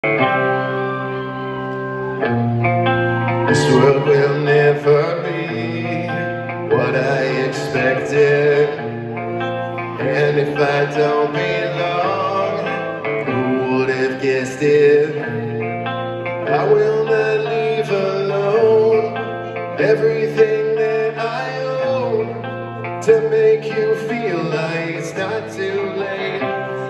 This world will never be what I expected, and if I don't belong, who would have guessed it? I will not leave alone everything that I own to make you feel like it's not too late.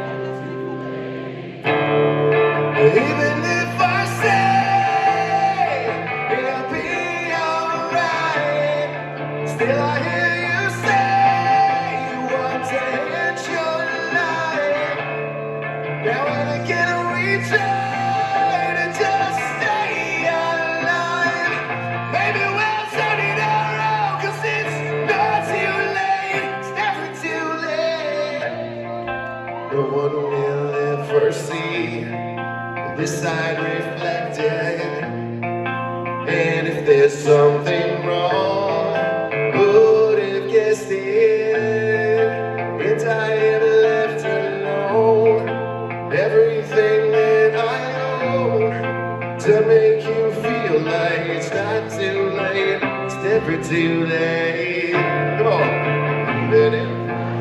Even if I say it'll be alright, still I hear you say you want to hit your life. Now and again we try to just stay alive. Maybe we'll turn it around, 'cause it's not too late. It's never too late. No one will ever see this side reflected, and if there's something wrong, would have guessed it? And I am left alone, everything that I own, to make you feel like it's not too late. It's never too late. Come on, even if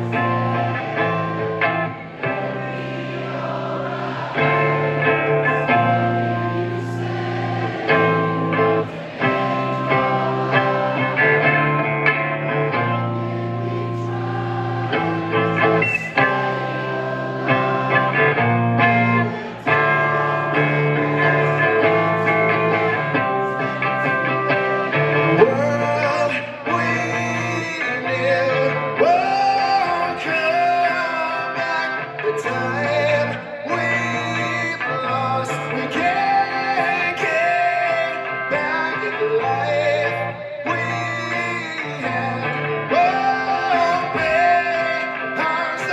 time we've lost, we can't get back in the life we had. Open arms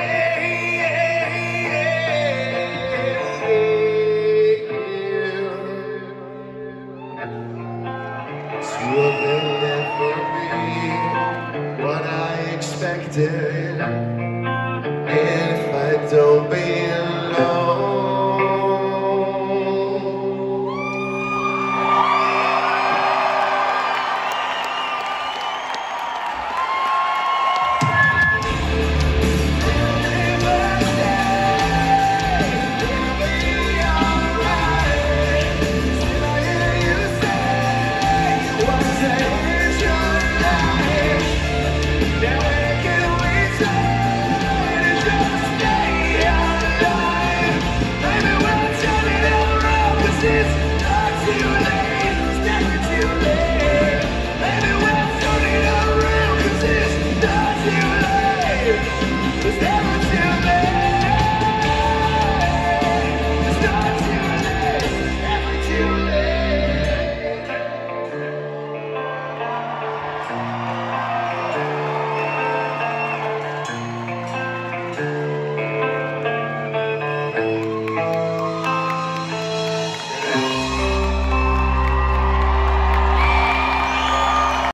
again. This world will never be what I expected, and if I don't belong, it's never